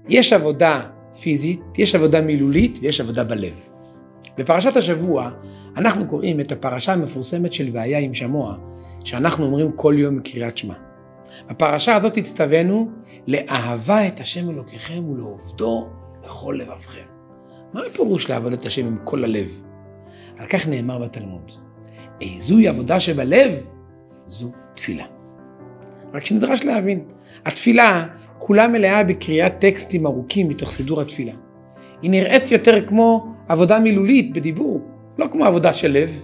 יש עבודה פיזית, יש עבודה מילולית ויש עבודה בלב. בפרשת השבוע אנחנו קוראים את הפרשה המפורסמת של והיה עם שמוע, שאנחנו אומרים כל יום בקריאת שמע. בפרשה הזאת הצטווינו לאהבה את השם אלוקיכם ולעובדו לכל לבבכם. מה הפירוש לעבוד את השם עם כל הלב? על כך נאמר בתלמוד, זוהי עבודה שבלב, זו תפילה. רק שנדרש להבין, התפילה כולה מלאה בקריאת טקסטים ארוכים מתוך סידור התפילה. היא נראית יותר כמו עבודה מילולית בדיבור, לא כמו עבודה של לב.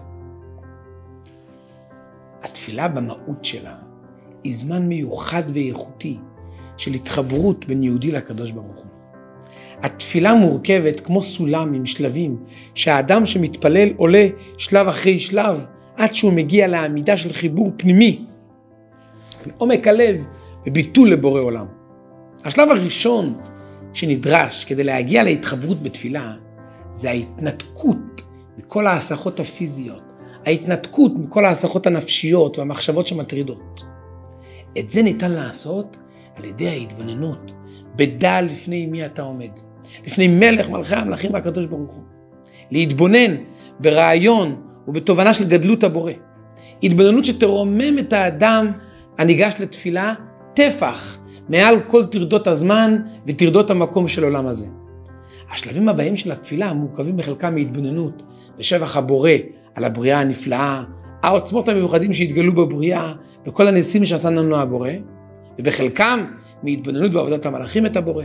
התפילה במהות שלה היא זמן מיוחד ואיכותי של התחברות בין יהודי לקדוש ברוך הוא. התפילה מורכבת כמו סולם עם שלבים, שהאדם שמתפלל עולה שלב אחרי שלב, עד שהוא מגיע לעמידה של חיבור פנימי, מעומק הלב וביטול לבורא עולם. השלב הראשון שנדרש כדי להגיע להתחברות בתפילה, זה ההתנתקות מכל ההסחות הפיזיות, ההתנתקות מכל ההסחות הנפשיות והמחשבות שמטרידות. את זה ניתן לעשות על ידי ההתבוננות, בדל לפני מי אתה עומד, לפני מלך מלכי המלכים והקדוש ברוך הוא. להתבונן ברעיון ובתובנה של גדלות הבורא. התבוננות שתרומם את האדם הניגש לתפילה טפח מעל כל תרדות הזמן ותרדות המקום של עולם הזה. השלבים הבאים של התפילה מורכבים בחלקם מהתבוננות בשבח הבורא על הבריאה הנפלאה, העוצמות המיוחדים שהתגלו בבריאה וכל הניסים שעשה לנו הבורא, ובחלקם מהתבוננות בעבודת המלאכים את הבורא.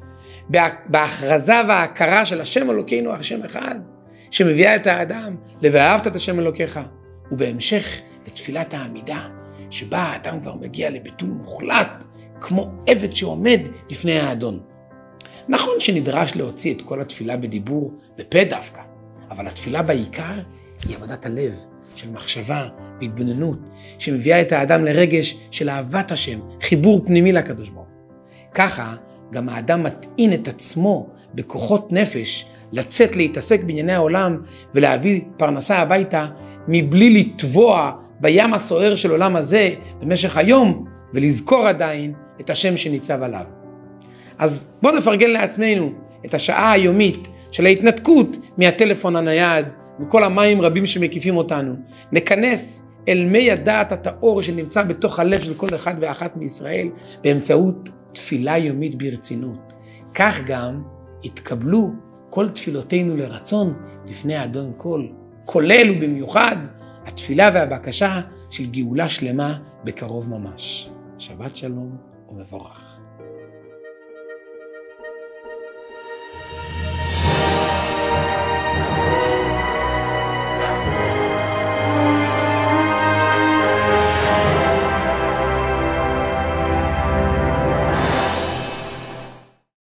בהכרזה וההכרה של השם אלוקינו, השם אחד, שמביאה את האדם ל"ואהבת את השם אלוקיך", ובהמשך לתפילת העמידה, שבה האדם כבר מגיע לביטול מוחלט, כמו עבד שעומד לפני האדון. נכון שנדרש להוציא את כל התפילה בדיבור, בפה דווקא, אבל התפילה בעיקר היא עבודת הלב, של מחשבה והתבוננות, שמביאה את האדם לרגש של אהבת השם, חיבור פנימי לקדוש ברוך הוא. ככה גם האדם מטעין את עצמו בכוחות נפש, לצאת להתעסק בענייני העולם ולהביא פרנסה הביתה, מבלי לטבוע בים הסוער של עולם הזה במשך היום, ולזכור עדיין את השם שניצב עליו. אז בואו נפרגן לעצמנו את השעה היומית של ההתנתקות מהטלפון הנייד, מכל המים רבים שמקיפים אותנו. נכנס אל מי הדעת הטהור שנמצא בתוך הלב של כל אחד ואחת מישראל, באמצעות תפילה יומית ברצינות. כך גם התקבלו כל תפילותינו לרצון לפני האדון כל, כולל ובמיוחד התפילה והבקשה של גאולה שלמה בקרוב ממש. שבת שלום ומבורך.